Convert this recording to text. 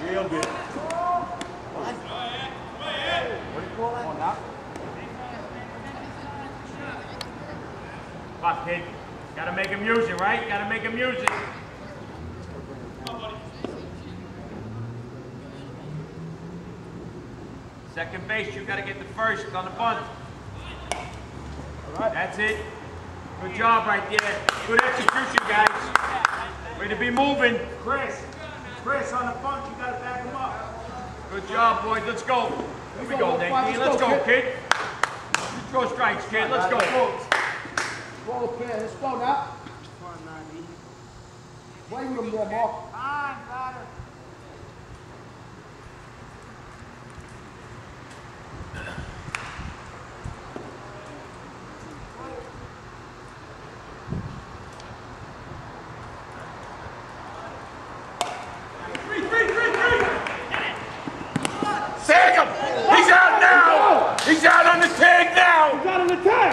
Real good. What do you call that? Come on now. Come on, kid. Gotta make him use it, right? Gotta make him use it. Second base, you gotta get the first on the bunt. All right. That's it. Good job right there. Good execution, guys. Way to be moving. Chris, on the bunt, you gotta back him up. Good job, boys. Let's go. Here we go, Nate. Let's go, kid. You throw strikes, kid. Let's go. Ball clear. Let's go now. Play with him more, Mark. Sag him! He's out now! He's out on the tag now! He's out on the tag!